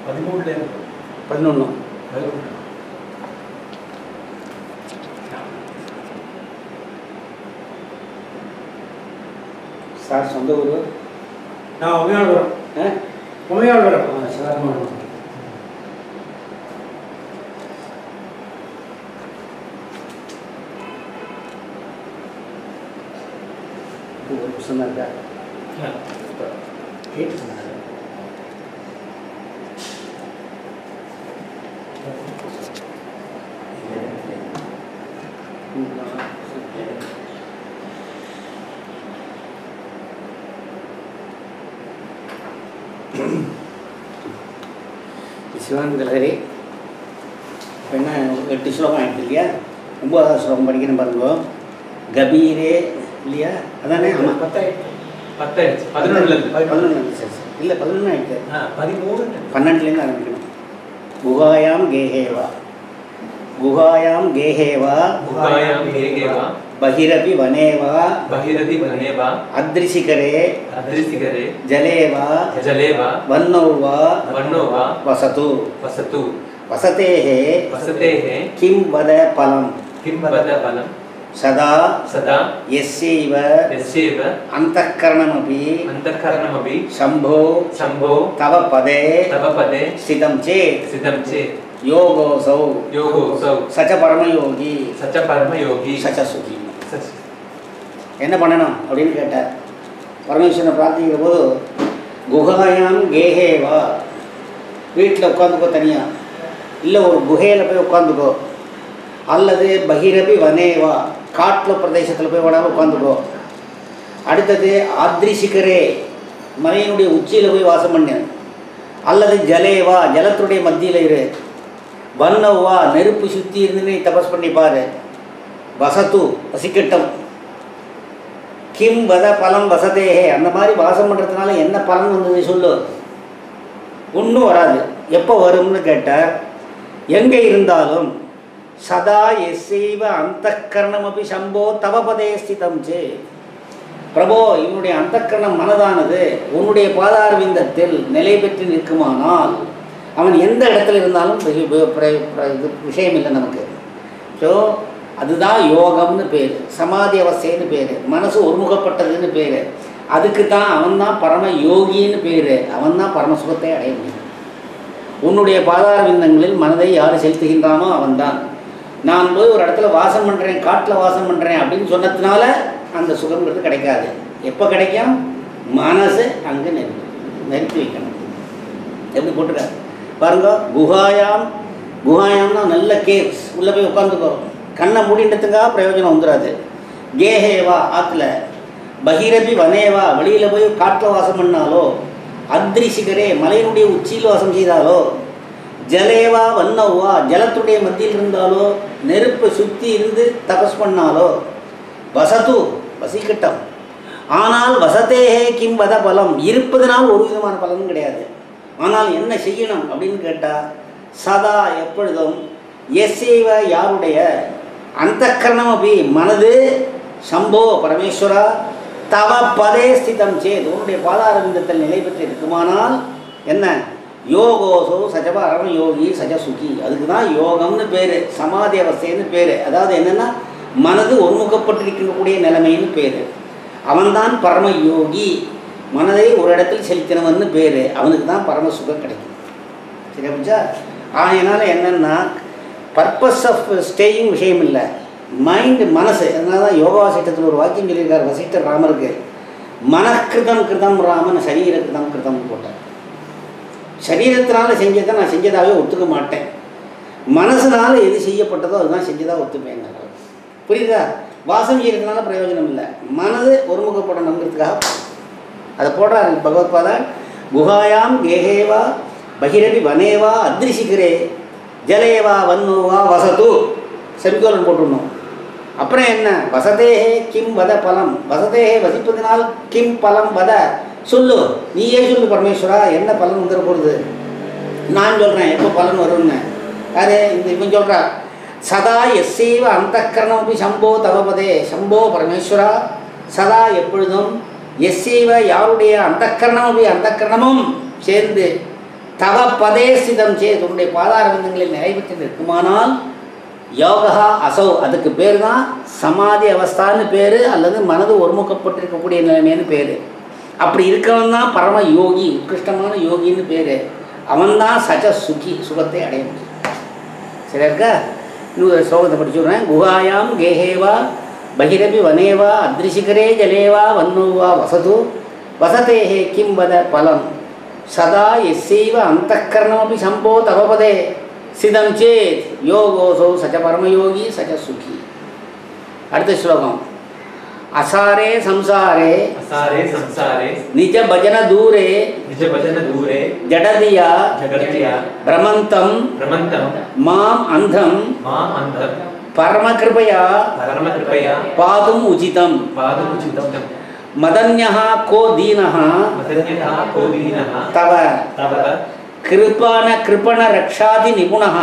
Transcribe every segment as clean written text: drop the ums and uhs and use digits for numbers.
11 sir சொந்த ஊர் நான் உமையாள்புரம் உமையாள்புரம் சார் ஒரு புதுசாக இருக்கா கேட்டு சொன்னாங்க சிவானந்த லஹரி என்ன 8 ஸ்லோகம் ஆகிடுது இல்லையா 9வது ஸ்லோகம் படிக்கணும் பாருங்க கபீரே இல்லையா அதானே ஆமாம் 11 சரி இல்லை 11 ஆகிடுது 12லேருந்து ஆரம்பிக்கணும் குஹாயாம் கேஹேவா बहिरपि वनेवा अदृशिकरे जलेवा वन्नौवा वसतु वसतेः किं वद फलं सदा यस्यैव अन्तःकरणमपि शम्भो तव पदे स्थितं चेत् योगोऽसौ स च परमयोगी स च सुखी என்ன பண்ணணும் அப்படின்னு கேட்டார். பரமேஸ்வரனை பிரார்த்திக்கிற போது குஹாயாம் கேஹேவா வீட்டில் உட்காந்துக்கோ தனியாக, இல்லை ஒரு குகையில் போய் உட்காந்துக்கோ, அல்லது பகிரபி வனேவா காட்டில் பிரதேசத்தில் போய் உடம்பு உட்காந்துக்கோ. அடுத்தது ஆத்ரிசிகரே மலையினுடைய உச்சியில் போய் வாசம் பண்ணு, அல்லது ஜலேவா ஜலத்துடைய மத்தியில் இரு, வன்னவா நெருப்பு சுற்றி இருந்து நீ தபஸ் பண்ணிப்பார், வசத்து வசிக்கட்டும், கிம் வத பலம் வசதேஹே அந்த மாதிரி வாசம் பண்ணுறதுனால என்ன பலன் வந்தது சொல்லு. ஒன்றும் வராது. எப்போ வரும்னு கேட்டால் எங்கே இருந்தாலும் சதா எஸ்ஸைவ அந்தக்கரணம் அப்படி சம்போ தவபதே ஸ்திதம் சே பிரபோ இவனுடைய அந்தக்கரணம் மனதானது உன்னுடைய பாதாரவிந்தத்தில் நிலை பெற்று நிற்குமானால் அவன் எந்த இடத்துல இருந்தாலும் விஷயம் இல்லை நமக்கு. ஸோ அதுதான் யோகம்னு பேர், சமாதி அவஸ்தைன்னு பேர், மனசு ஒருமுகப்பட்டதுன்னு பேர். அதுக்கு தான் அவன்தான் பரம யோகின்னு பேர், அவன்தான் பரமசுகத்தை அடைய முடியும். உன்னுடைய பாதாரவிந்தங்களில் மனதை யார் செலுத்துகின்றானோ அவன்தான். நான் போய் ஒரு இடத்துல வாசம் பண்ணுறேன், காட்டில் வாசம் பண்ணுறேன் அப்படின்னு சொன்னதுனால அந்த சுகங்கிறது கிடைக்காது. எப்போ கிடைக்கும்? மனசு அங்கே நிறுத்தி வைக்கணும். எப்படி போட்டுருக்காரு பாருங்க. குஹாயாம்னா நல்ல கேவ்ஸ், உள்ளே போய் உட்காந்துக்கோ, கண்ணை மூடின்றதுக்காக பிரயோஜனம் வந்துடாது. கேஹேவா ஆற்றுல, பகிரபி வனேவா வெளியில் போய் காட்டில் வாசம் பண்ணாலோ, அத்ரிசிகரே மலையினுடைய உச்சியில் வாசம் செய்தாலோ, ஜலேவா வன்னவா ஜலத்துடைய மத்தியில் இருந்தாலோ, நெருப்பை சுற்றி இருந்து தபஸ் பண்ணாலோ, வசத்து வசிக்கட்டம். ஆனால் வசத்தேஹே கிம் வத பலம் இருப்பதனால் ஒரு விதமான பலனும் கிடையாது. ஆனால் என்ன செய்யணும் அப்படின்னு கேட்டால் சதா எப்பொழுதும் எஸ்ஸைவ யாருடைய அந்தக்கரணம் அப்படி மனது சம்போ பரமேஸ்வரா தவ பதே ஸ்திதம் சேத் உன்னுடைய பாதாரவிந்தத்தில் நிலை பெற்று இருக்குமானால் என்ன யோகோசோ சஜப அரண யோகி சஜ சுகி. அதுக்கு தான் யோகம்னு பேர், சமாதி அவஸ்தைன்னு பேர். அதாவது என்னென்னா மனது ஒருமுகப்பட்டிருக்கக்கூடிய நிலைமைன்னு பேர். அவன்தான் பரம யோகி, மனதை ஒரு இடத்தில் செலுத்தினவன்னு பேர். அவனுக்கு தான் பரம சுகம் கிடைக்கும். சரி அப்படிச்சா? அதனால் என்னென்னா பர்பஸ் ஆஃப் ஸ்டேயிங் விஷயம் இல்லை, மைண்டு மனசு. அதனால தான் யோகா வசிட்டத்தில் ஒரு வாக்கியம் சொல்லியிருக்கார் வசிட்டர் ராமருக்கு, மனக்கிருதம் கிருதம் ராமன் சரீர கிருதம் கிருதம்னு போட்டார். சரீரத்தினால செஞ்சதை நான் செஞ்சதாகவே ஒத்துக்க மாட்டேன், மனசுனால எது செய்யப்பட்டதோ அதுதான் செஞ்சதாக ஒத்துப்பேன். புரியுதா? வாசம் செய்யறதுனால பிரயோஜனம் இல்லை, மனது ஒருமுகப்படணுங்கிறதுக்காக அதை போடுறாரு பகவத்பாதா. குஹாயாம் கேஹேவா பகிரபி வனேவா அத்ரிசிகரே ஜலேவா வன்னோவா வசத்து செமிகோலன் போட்டுடணும். அப்புறம் என்ன? வசதேஹே கிம் வத பலம், வசதேஹே வசிப்பதனால் கிம் பலம் வத சொல்லு, நீயே சொல்லு பரமேஸ்வரா என்ன பலன் வந்துட போகிறது. நான் சொல்கிறேன் எப்போ பலன் வரும்னு. யாரு இவன் சொல்கிறா சதா எஸ்ஸைவ அந்தக்கரணம் அப்படி சம்போ தவபதே சம்போ பரமேஸ்வரா சதா எப்பொழுதும் எஸ்ஸைவ யாருடைய அந்தக்கரணம் அப்படி அந்தக்கரணமும் சேர்ந்து தவ பதே ஸ்திதம் சேத் உன்னுடைய பாதாரவிந்தங்களில் நிலை பெற்று இருக்குமானால் யோகா அசௌ அதுக்கு பேர் தான் சமாதி அவஸ்தான்னு பேர் அல்லது மனது ஒருமுகப்பட்டிருக்கக்கூடிய நிலைமைன்னு பேர். அப்படி இருக்கவன் தான் பரம யோகி உத்கிருஷ்டமான யோகின்னு பேர். அவன்தான் சச்ச சுகி சுகத்தை அடைய முடியும். சரி இருக்கா? இன்னொரு ஸ்லோகத்தை படிச்சுடுறேன். குஹாயாம் கேஹேவா பகிரபி வனேவா அத்ரிசிகரே ஜலேவா வன்னோவா வசது வசதேஹே கிம் வத பலம் சதா எஸ்ஸைவ அந்தக்கரணமபி சம்போ தவபதே சிதம் சேத் யோகோசௌ சச்ச பரமயோகி சச்ச சுகி. அடுத்த ஸ்லோகம். அசாரே சம்சாரே அசாரே சம்சாரே நிஜ பஜன தூரே ஜடதியா பிரமந்தம் மாம் அந்தம் பரமகிருபயா பாதும் உச்சிதம் மதன்யः கோ தீனः தவ கிருபண ரக்ஷாதி நிபுணः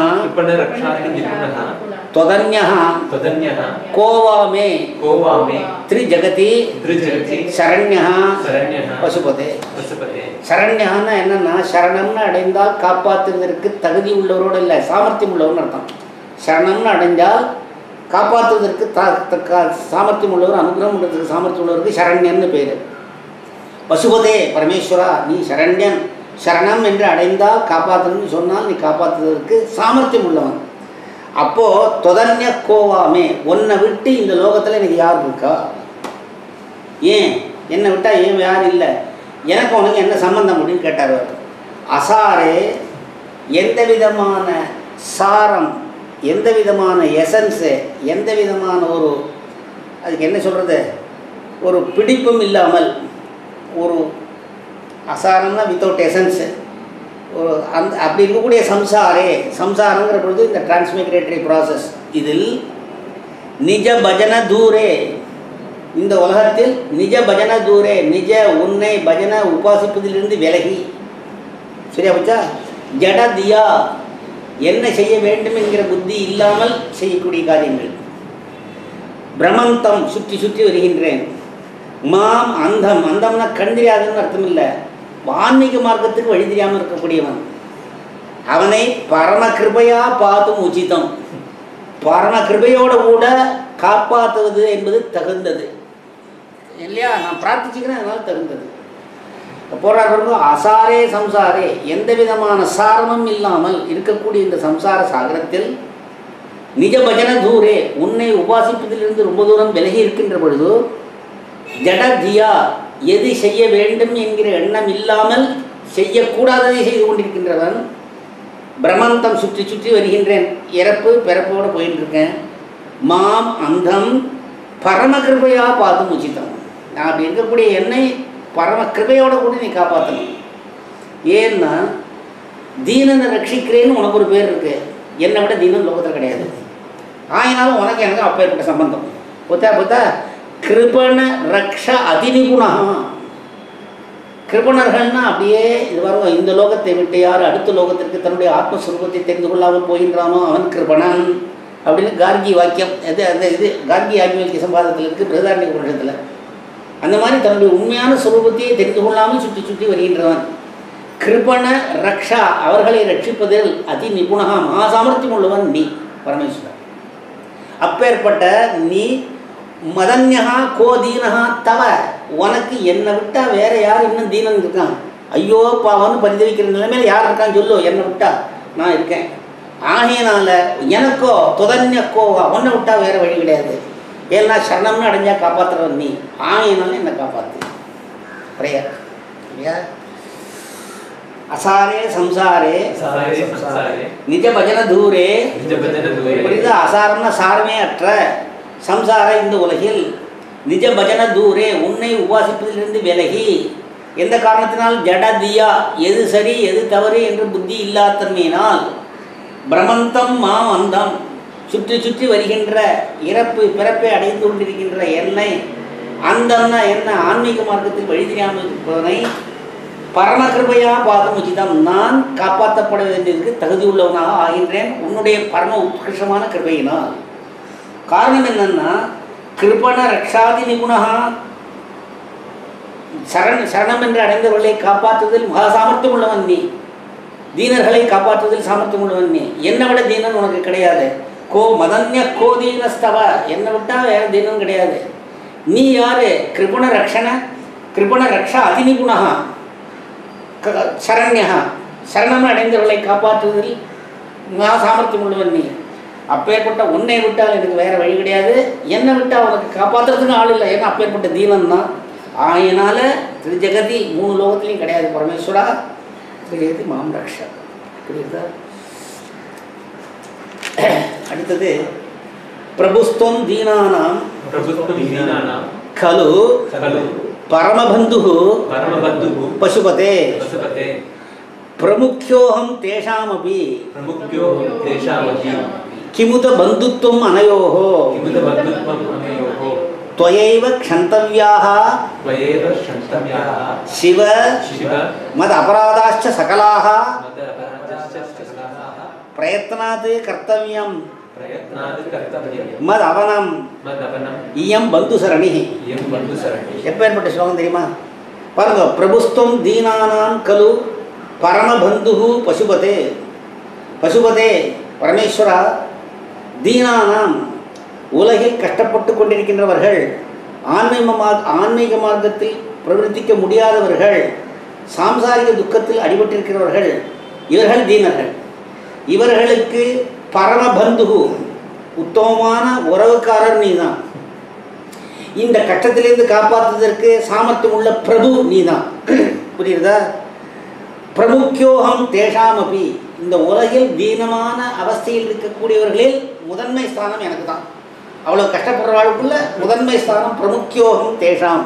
त्वदन्यः को वा मे त्रिजगति शरण्यः பசுபதே. சரண்யன்னா என்னன்னா சரணம்னு அடைந்தால் காப்பாற்றுவதற்கு தகுதி உள்ளவரோடு இல்லை சாமர்த்தியம் உள்ளவர்னு அர்த்தம். சரணம்னு அடைஞ்சால் காப்பாற்றுவதற்கு சாமர்த்தியம் உள்ளவர் அனுகிரகம் பண்ணுறதுக்கு சாமர்த்தியம் உள்ளவருக்கு சரண்யன்னு பேர். பசுபதே பரமேஸ்வரா நீ சரண்யன். சரணம் என்று அடைந்தால் காப்பாற்றணும்னு சொன்னால் நீ காப்பாற்றுவதற்கு சாமர்த்தியம் உள்ளவன். அப்போது தொதன்ய கோவாமே உன்னை விட்டு இந்த லோகத்தில் எனக்கு யார் இருக்கா? ஏன் என்னை விட்டால் ஏன் யார் இல்லை? எனக்கு உனக்கு என்ன சம்பந்தம் அப்படின்னு கேட்டார். அசாரே எந்த விதமான சாரம் எந்த விதமான எசன்ஸு எந்த விதமான ஒரு அதுக்கு என்ன சொல்கிறது ஒரு பிடிப்பும் இல்லாமல் ஒரு அசாரம்னா வித்தவுட் எசன்ஸு ஒரு அப்படி இருக்கக்கூடிய சம்சாரங்கிற பொழுது இந்த டிரான்ஸ்மிக்ரேட்டரி ப்ராசஸ் இதில் நிஜ பஜன தூரே இந்த உலகத்தில் நிஜ பஜன தூரே நிஜ உன்னை பஜன உபாசிப்பதிலிருந்து விலகி சரியா போச்சா? ஜட தியா என்ன செய்ய வேண்டும் என்கிற புத்தி இல்லாமல் செய்யக்கூடிய காரியங்கள். பிரமந்தம் சுற்றி சுற்றி வருகின்றேன். மாம் அந்தம் அந்தம்னா கண் தெரியாதுன்னு அர்த்தம் இல்லை. ஆன்மீக மார்க்கத்துக்கு வழி தெரியாமல் இருக்கக்கூடியவன். அவனை பரம கிருபையா பார்த்தும் உச்சிதம். பரம கிருபையோடு கூட காப்பாற்றுவது என்பது தகுந்தது இல்லையா? நான் பிரார்த்திச்சுக்கிறேன் அதனால தகுந்தது. போராடுறவங்க அசாரே சம்சாரே எந்த விதமான சாரமும் இல்லாமல் இருக்கக்கூடிய இந்த சம்சார சாகரத்தில் நிஜ பஜன தூரே உன்னை உபாசிப்பதிலிருந்து ரொம்ப தூரம் விலகி இருக்கின்ற பொழுது ஜடதியா எது செய்ய வேண்டும் என்கிற எண்ணம் இல்லாமல் செய்யக்கூடாததை செய்து கொண்டிருக்கின்றவன். பிரமந்தம் சுற்றி சுற்றி வருகின்றேன். இறப்பு பிறப்போடு போயிட்டு இருக்கேன். மாம் அந்தம் பரம கிருபையா பார்த்தும் உச்சிதம். நான் அப்படி இருக்கக்கூடிய என்னை பரம கிருபையோட கூட நீ காப்பாற்றணும். ஏன்னா தீனனை ரட்சிக்கிறேன்னு உனக்கு ஒரு பேர் இருக்கு. என்னை விட தீனன் லோகத்தில் கிடையாது. ஆயினாலும் உனக்கு எனக்கு அப்பேற்பட்ட சம்பந்தம் புத்தா கிருபண ரக்ஷ அதிநிபுணா. கிருபணர்கள்னா அப்படியே இது வரும். இந்த லோகத்தை விட்டு யார் அடுத்த லோகத்திற்கு தன்னுடைய ஆத்மஸ்வரூபத்தை தெரிந்து கொள்ளாமல் போகின்றானோ அவன் கிருபணன் அப்படின்னு கார்கி வாக்கியம் அது அந்த இது கார்கி ஆத்மீக சம்பாதத்தில் இருக்குது பிரதாரணிக புருஷத்தில். அந்த மாதிரி தன்னுடைய உண்மையான ஸ்வரூபத்தையே தெரிந்து கொள்ளாமல் சுற்றி சுற்றி வருகின்றவன். கிருபண ரக்ஷா அவர்களை ரட்சிப்பதில் அதி நிபுணா மகாசாமர்த்தியம் உள்ளவன் நீ பரமேஸ்வரன். அப்பேற்பட்ட நீ மதன்யா கோ தீனஹா தவ உனக்கு என்னை விட்டா வேற யார் இன்னும் தீனன் இருக்கான்? ஐயோ பாவன்னு பரிதவிக்கிற நிலைமையில் யார் இருக்கான்னு சொல்லு. என்னை விட்டா நான் இருக்கேன். ஆகையினால எனக்கோ தொதன்யக்கோவா உன்னை விட்டா வேற வழி கிடையாது. ஏன்னா சரணம்னு அடைஞ்சா காப்பாற்றுறவன் நீ. ஆகையினால என்னை காப்பாற்று கிடையாது இல்லையா? அசாரே சம்சாரே நிஜ பஜன தூரே புரியுதா? அசாரம்னா சாரமே அற்ற சம்சார இந்த உலகில் நிஜ பஜன தூரே உன்னை உபாசிப்பதிலிருந்து விலகி எந்த காரணத்தினால் ஜடதியா எது சரி எது தவறு என்று புத்தி இல்லாதன்மையினால் பிரமந்தம் மாம் அந்தம் சுற்றி சுற்றி வருகின்ற இறப்பு பிறப்பை அடைந்து கொண்டிருக்கின்ற என்னை அந்தம்னா என்ன ஆன்மீக மார்க்கத்தில் வழி தெரியாமல் இருப்பவனை பரம கிருபையா பாதம் உச்சிதம் நான் காப்பாற்றப்பட வேண்டியதற்கு தகுதி உள்ளவனாக ஆகின்றேன் உன்னுடைய பரம உத்கிருஷ்டமான கிருபையினால். காரணம் என்னன்னா கிருபண ரக்ஷாதி நிபுணா சரணம் என்று அடைந்தவர்களை காப்பாற்றுவதில் மகா சாமர்த்தியம் உள்ளவன் நீ. தீனர்களை காப்பாற்றுவதில் சாமர்த்தியம் உள்ளவன் நீ. என்னை விட தீனன் உனக்கு கிடையாது. கோ மதன்ய கோ தீனஸ்தவ, என்னை விட்டால் வேறு தீனம் கிடையாது. நீ யாரு? கிருபண ரக்ஷ அதிநிபுணா சரண்யா, சரணம் அடைந்தவர்களை காப்பாற்றுவதில் நான் சாமர்த்தியம் உள்ளவன் நீ. அப்பேற்பட்ட உன்னை விட்டால் எனக்கு வேறு வழி கிடையாது. என்னை விட்டால் உனக்கு காப்பாற்றுறதுக்கு ஆள் இல்லை. ஏன்னா அப்பேற்பட்ட தீனன் தான். ஆயினால திருஜகதி 3 லோகத்துலையும் கிடையாது பரமேஸ்வரா. திருஜகதி மாம் ரக்ஷா. புரியுதா? அடுத்தது பிரபுஸ்தம் தீனானாம் கலு பரமபந்து பசுபதே பிரமுக்யோஹம் தேஷாமபி கிமுத பந்துத்வம் அனயோஹோ त्वयैव क्षन्तव्याः शिव मद अपराधाश्च सकलाः प्रयत्नात् कर्तव्यं मद अवनं इयं बन्धुसरणि. எப்பேற்பட்ட ஸ்லோகம் தெரியுமா? பாருங்க. பிரபுஸ்தம் தீனானாம் கலு பரமபந்து பசுபதே. பசுபதே பரமேஸ்வரா, தீனானாம் உலகில் கஷ்டப்பட்டு கொண்டிருக்கின்றவர்கள், ஆன்மீக மார்க்கத்தில் பிரவர்த்திக்க முடியாதவர்கள், சாம்சாரிக துக்கத்தில் அடிபட்டிருக்கிறவர்கள், இவர்கள் தீனர்கள். இவர்களுக்கு பரமபந்து, உத்தமமான உறவுக்காரர் நீதான். இந்த கஷ்டத்திலிருந்து காப்பாற்றுவதற்கு சாமர்த்தியம் உள்ள பிரபு நீதான். புரியுதா? பிரமுக்கியோகம் தேஷாமபி, இந்த உலகில் தீனமான அவஸ்தையில் இருக்கக்கூடியவர்களில் முதன்மை ஸ்தானம் எனக்கு தான். அவ்வளோ கஷ்டப்படுறவாளுக்குள்ள முதன்மை ஸ்தானம் பிரமுக்கியோகம் தேஷாம்.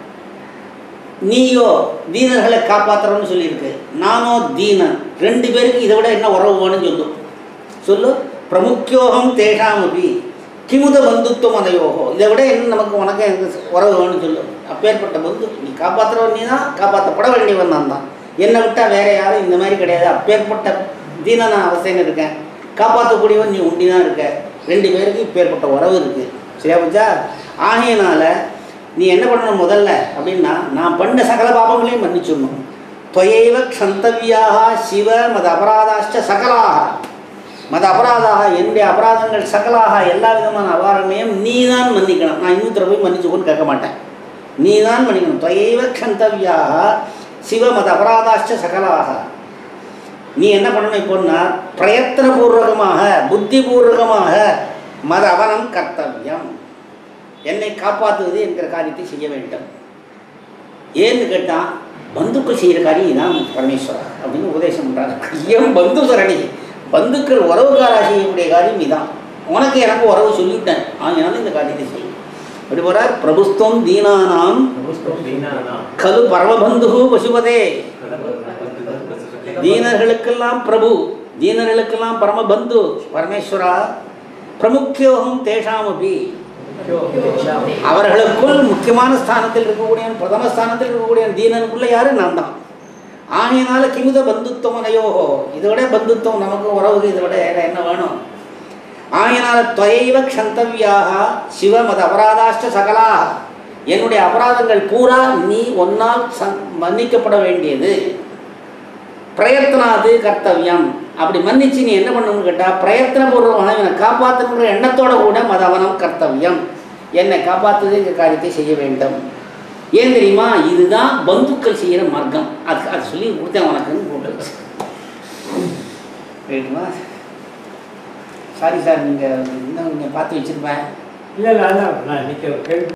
நீயோ தீனர்களை காப்பாற்றுறோன்னு சொல்லியிருக்கு, நானோ தீனன். 2 பேருக்கு இதை விட என்ன உறவு வேணும்னு சொல்லு. பிரமுக்கியோகம் தேஷாம் அப்படி கிமுத பந்துத்துவம் அதையோகோ, இதை விட என்ன நமக்கு உனக்கு எனக்கு உறவு வேணும்னு சொல்லு. அப்பேற்பட்ட பந்து நீ காப்பாற்றுறவன் நீ தான், காப்பாற்றப்பட வேண்டியவன் நான் தான். என்னை விட்டால் வேற யாரும் இந்த மாதிரி கிடையாது. அப்பேற்பட்ட தீன நான் அவஸ்தைன்னு இருக்கேன், காப்பாற்றக்கூடியவன் நீ உண்டி தான் இருக்க. 2 பேருக்கு இப்பேற்பட்ட உறவு இருக்குது. சரியா போச்சா? ஆகையினால நீ என்ன பண்ணணும் முதல்ல அப்படின்னா, நான் பண்ண சகல பாபங்களையும் மன்னிச்சுடணும். त्वयैव क्षन्तव्याः शिव मद अपराधाश्च सकलाः. மத அபராதாக, என்னுடைய அபராதங்கள் சகலாக, எல்லா விதமான அபாரங்களையும் நீ தான் மன்னிக்கணும். நான் இன்னொருத்தர போய் மன்னிச்சுக்கோன்னு கேட்க மாட்டேன், நீ தான் மன்னிக்கணும். त्वयैव क्षन्तव्याः शिव मद अपराधाश्च சகலாக. நீ என்ன பண்ணணும் இப்போன்னா, பிரயத்தனபூர்வகமாக புத்திபூர்வகமாக மத அவனம் கர்த்தவியம், என்னை காப்பாற்றுவது என்கிற காரியத்தை செய்ய வேண்டும். ஏன்னு கேட்டால், பந்துக்கள் செய்கிற காரியம் இதான் பரமேஸ்வரா அப்படின்னு உபதேசம் பண்ணுறாங்க. ஏன் பந்து சரணி, பந்துக்கள் உறவுக்காரா செய்யக்கூடிய காரியம் இதான். உனக்கு எனக்கு உறவு சொல்லிவிட்டேன், அதனால இந்த காரியத்தை செய்யும். அப்படி போகிறார். பிரபுஸ்தம் தீனானாம் கலு பரமபந்து பசுபதே. தீனர்களுக்கெல்லாம் பிரபு, தீனர்களுக்கெல்லாம் பரமபந்து பரமேஸ்வரா. பிரமுக்கியோகம் தேஷாமபி, அவர்களுக்குள் முக்கியமான ஸ்தானத்தில் இருக்கக்கூடிய, பிரதம ஸ்தானத்தில் இருக்கக்கூடிய தீனனுக்குள்ள யாரு? நான் தான். ஆகையினால கிமுத பந்துத்துவம் அனையோகோ, இதோட பந்துத்துவம் நமக்கு உறவுக்கு இதோட என்ன வேணும்? ஆகையினால त्वयैव क्षन्तव्याः शिव मद अपराधाश्च சகலாः, என்னுடைய அபராதங்கள் பூரா நீ ஒன்னால் மன்னிக்கப்பட வேண்டியது. பிரயத்தனாது கர்த்தவியம், அப்படி மன்னிச்சு நீ என்ன பண்ணணும்னு கேட்டால், பிரயத்தனபூர்வமாக என்னை காப்பாற்றணுன்ற எண்ணத்தோட கூட மதவனம் கர்த்தவியம், என்னை காப்பாற்றுவதே காரியத்தை செய்ய வேண்டும். ஏன் தெரியுமா? இதுதான் பந்துக்கள் செய்கிற மார்க்கம். அது சொல்லி கொடுத்தேன் உனக்குன்னு போட்டு. ரைட்டுமா? சாரி சார், நீங்கள் இன்னும் நீங்கள் பார்த்து வச்சுருப்பேன். இல்லை இல்லை, அதான் நான் இன்னைக்கு